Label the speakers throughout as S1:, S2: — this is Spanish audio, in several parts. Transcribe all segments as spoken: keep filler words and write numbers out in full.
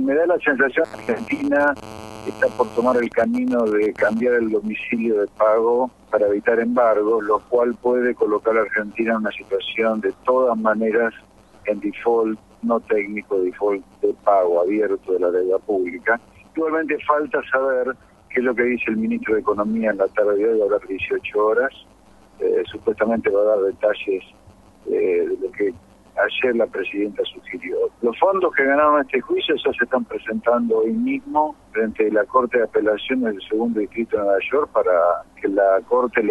S1: me da la sensación que Argentina está por tomar el camino de cambiar el domicilio de pago para evitar embargos, lo cual puede colocar a Argentina en una situación de todas maneras en default no técnico, default de pago abierto de la deuda pública. Igualmente falta saber qué es lo que dice el ministro de Economía en la tarde de hoy, va a hablar dieciocho horas, eh, supuestamente va a dar detalles eh, de lo que ayer la presidenta sugirió. Los fondos que ganaron este juicio ya se están presentando hoy mismo frente a la Corte de Apelaciones del Segundo Distrito de Nueva York para que la Corte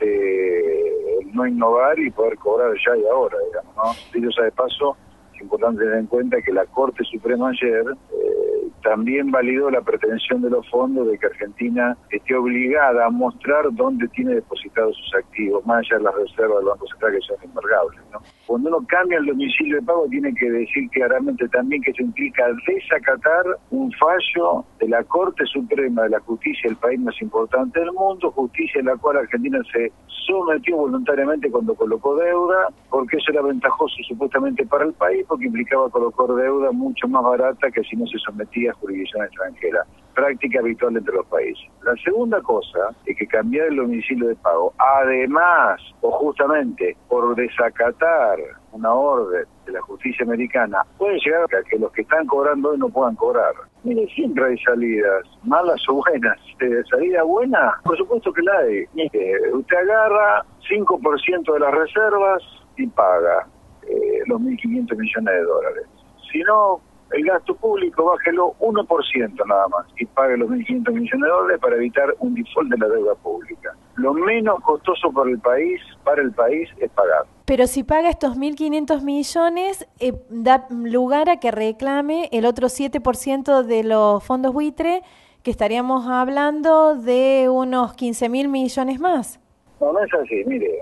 S1: levante el no innovar y poder cobrar ya y ahora, digamos, ¿no? Dicho sea de paso, es importante tener en cuenta que la Corte Suprema ayer eh, también validó la pretensión de los fondos de que Argentina esté obligada a mostrar dónde tiene depositados sus activos, más allá de las reservas del Banco Central que son embargables, ¿no? Cuando uno cambia el domicilio de pago tiene que decir claramente también que eso implica desacatar un fallo de la Corte Suprema de la Justicia del país más importante del mundo, justicia en la cual Argentina se sometió voluntariamente cuando colocó deuda, porque eso era ventajoso supuestamente para el país, porque implicaba colocar deuda mucho más barata que si no se sometía a jurisdicción extranjera, práctica habitual entre los países. La segunda cosa es que cambiar el domicilio de pago, además o justamente por desacatar una orden de la justicia americana, puede llegar a que los que están cobrando hoy no puedan cobrar. Mire, siempre hay salidas, malas o buenas. ¿De salida buena? Por supuesto que la hay. Mire, usted agarra cinco por ciento de las reservas y paga eh, los mil quinientos millones de dólares. Si no, el gasto público bájelo uno por ciento nada más y pague los mil quinientos millones de dólares para evitar un default de la deuda pública. Lo menos costoso por el país, para el país, es pagar.
S2: Pero si paga estos mil quinientos millones, eh, da lugar a que reclame el otro siete por ciento de los fondos buitre, que estaríamos hablando de unos quince mil millones más.
S1: No, no es así. Mire,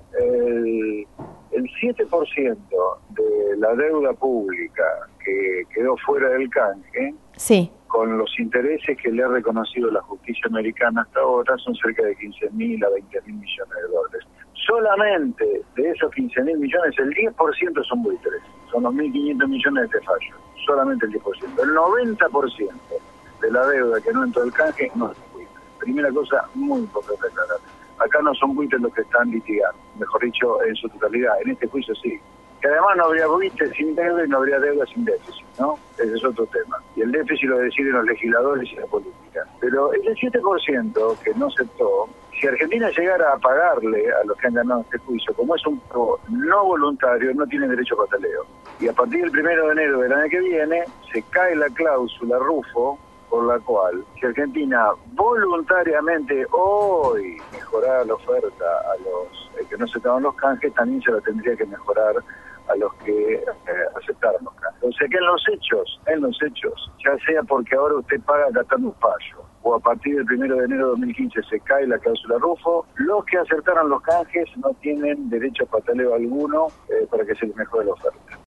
S1: el, el siete por ciento de la deuda pública que quedó fuera del canje,
S2: sí,
S1: con los intereses que le ha reconocido la justicia americana hasta ahora, son cerca de quince mil a veinte mil millones de dólares. Solamente de esos quince mil millones, el diez por ciento son buitres, son los mil quinientos millones de este fallo, solamente el diez por ciento. El noventa por ciento de la deuda que no entró del canje no es buitre. Primera cosa muy importante aclarar. Acá no son buitres los que están litigando, mejor dicho, en su totalidad. En este juicio sí. Que además no habría buitres sin deuda y no habría deuda sin déficit, ¿no? Ese es otro tema. Y el déficit lo deciden los legisladores y la política. Pero ese siete por ciento que no aceptó, si Argentina llegara a pagarle a los que han ganado este juicio, como es un pago no voluntario, no tienen derecho a pataleo. Y a partir del primero de enero del año que viene, se cae la cláusula Rufo, por la cual, si Argentina voluntariamente hoy mejorara la oferta a los eh, que no aceptaban los canjes, también se la tendría que mejorar a los que eh, aceptaron los canjes. O sea que en los hechos, en los hechos, ya sea porque ahora usted paga gastando un fallo, o a partir del primero de enero de dos mil quince se cae la cláusula Rufo, los que acertaron los canjes no tienen derecho a pataleo alguno eh, para que se les mejore la oferta.